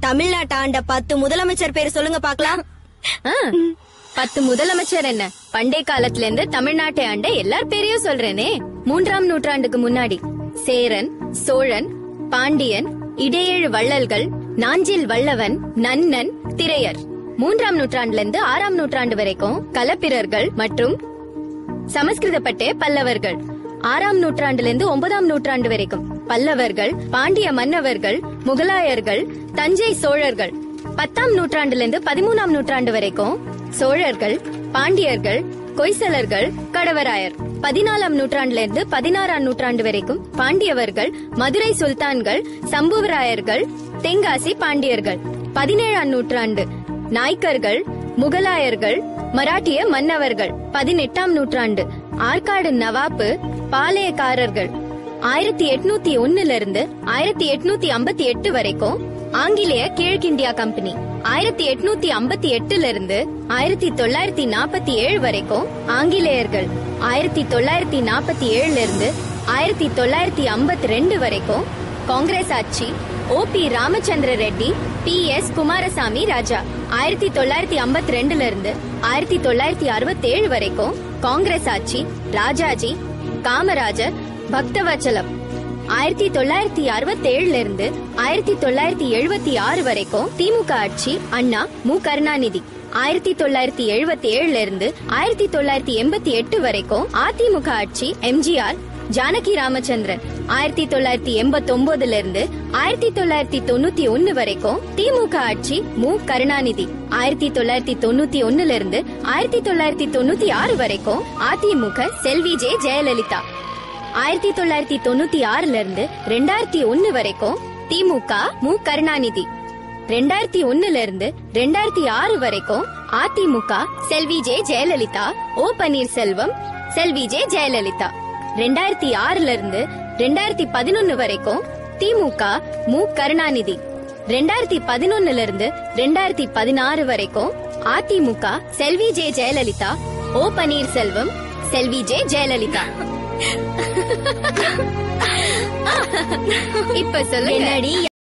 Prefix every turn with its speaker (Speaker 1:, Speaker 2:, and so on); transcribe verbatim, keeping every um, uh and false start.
Speaker 1: தமிழ்நாட்டை ஆண்ட பத்து முதலமைச்சர் பேர் சொல்லுங்க பாக்கலாம்.
Speaker 2: பத்து முதலமைச்சர் என்ன, பண்டை காலத்துல இருந்து தமிழ்நாட்டை ஆண்ட எல்லார் பேரையும் சொல்றேனே. மூன்றாம் நூற்றாண்டுக்கு முன்னாடி சேரன், சோழன், பாண்டியன், இடையேழு வள்ளல்கள், நாஞ்சில் வல்லவன், நன்னன், திரையர். மூன்றாம் நூற்றாண்டுல இருந்து ஆறாம் நூற்றாண்டு வரைக்கும் களப்பிரர்கள் மற்றும் சமஸ்கிருதப்பட்டே பல்லவர்கள். ஆறாம் நூற்றாண்டுல இருந்து ஒன்பதாம் நூற்றாண்டு வரைக்கும் பல்லவர்கள், பாண்டிய மன்னவர்கள், முகலாயர்கள், தஞ்சை சோழர்கள். பத்தாம் நூற்றாண்டுல இருந்து பதிமூணாம் நூற்றாண்டு வரைக்கும் சோழர்கள், பாண்டியர்கள், கொய்சலர்கள், கடவராயர். பதினாலாம் நூற்றாண்டுல இருந்து பதினாறாம் நூற்றாண்டு வரைக்கும் பாண்டியவர்கள், மதுரை சுல்தான்கள், சம்புவராயர்கள், தென்காசி பாண்டியர்கள். பதினேழாம் நூற்றாண்டு நாய்க்கர்கள், முகலாயர்கள், மராட்டிய மன்னவர்கள். பதினெட்டாம் நூற்றாண்டு ஆற்காடு நவாப்பு, பாளையக்காரர்கள். ஆயிரத்தி எட்நூத்தி ஒன்னுல இருந்து ஆயிரத்தி எட்நூத்தி ஐம்பத்தி எட்டு வரைக்கும் ஆங்கிலேய கிழக்கிந்தியா கம்பெனி. ஆயிரத்தி எட்நூத்தி ஐம்பத்தி எட்டுல இருந்து ஆயிரத்தி தொள்ளாயிரத்தி நாற்பத்தி ஏழு வரைக்கும் ஆங்கிலேயர்கள். ஆயிரத்தி தொள்ளாயிரத்தி நாற்பத்தி ஏழுல இருந்து ஆயிரத்தி தொள்ளாயிரத்தி ஐம்பத்தி ரெண்டு வரைக்கும் காங்கிரஸ் ஆட்சி. O P Ramachandra Reddy, P S Kumaraswamy Raja. ஆயிரத்தி தொள்ளாயிரத்தி ஐம்பத்தி ரெண்டுல இருந்து ஆயிரத்தி தொள்ளாயிரத்தி அறுபத்தி ஏழு வரைக்கும் காங்கிரஸ் ஆட்சி. ராஜாஜி, காமராஜர், பக்தவச்சலம். ஆயிரத்தி தொள்ளாயிரத்தி அறுபத்தி ஏழுல இருந்து ஆயிரத்தி தொள்ளாயிரத்தி எழுபத்தி ஆறு வரைக்கும் திமுக ஆட்சி. அண்ணா, மு கருணாநிதி. ஆயிரத்தி தொள்ளாயிரத்தி எழுபத்தி ஏழுல இருந்து ஆயிரத்தி தொள்ளாயிரத்தி எண்பத்தி எட்டு வரைக்கும் அதிமுக ஆட்சி. எம்ஜிஆர், ஜானகி ராமச்சந்திரன். ஆயிரத்தி தொள்ளாயிரத்தி எண்பத்தி ஒன்பதுல இருந்து ஆயிரத்தி தொள்ளாயிரத்தி தொண்ணூத்தி ஒன்னு வரைக்கும் திமுக ஆட்சி. மு கருணாநிதி. ஆயிரத்தி தொள்ளாயிரத்தி தொண்ணூத்தி ஒன்னுல இருந்து ஆயிரத்தி தொள்ளாயிரத்தி தொண்ணூத்தி ஆறு வரைக்கும் அதிமுக. செல்வி ஜே ஜெயலலிதா. ஆயிரத்தி தொள்ளாயிரத்தி தொண்ணூத்தி ஆறுல இருந்து ரெண்டாயிரத்தி ஒன்னு வரைக்கும் திமுக. மு கருணாநிதி. ரெண்டாயிரத்தி ஒன்னுல இருந்து ரெண்டாயிரத்தி ஆறு வரைக்கும் அதிமுக. செல்வி ஜே ஜெயலலிதா, ஓ பன்னீர்செல்வம், செல்வி ஜே ஜெயலலிதா. ரெண்டாயிரத்தி ஆறுல இருந்து ரெண்டாயிரத்தி பதினொன்னு வரைக்கும் திமுக. மு கருணாநிதி. ரெண்டாயிரத்தி பதினொன்னுல இருந்து ரெண்டாயிரத்தி பதினாறு வரைக்கும் அதிமுக. செல்வி ஜே ஜெயலலிதா, ஓ பன்னீர்செல்வம், செல்வி ஜே ஜெயலலிதா. இப்ப சொல்லுங்க.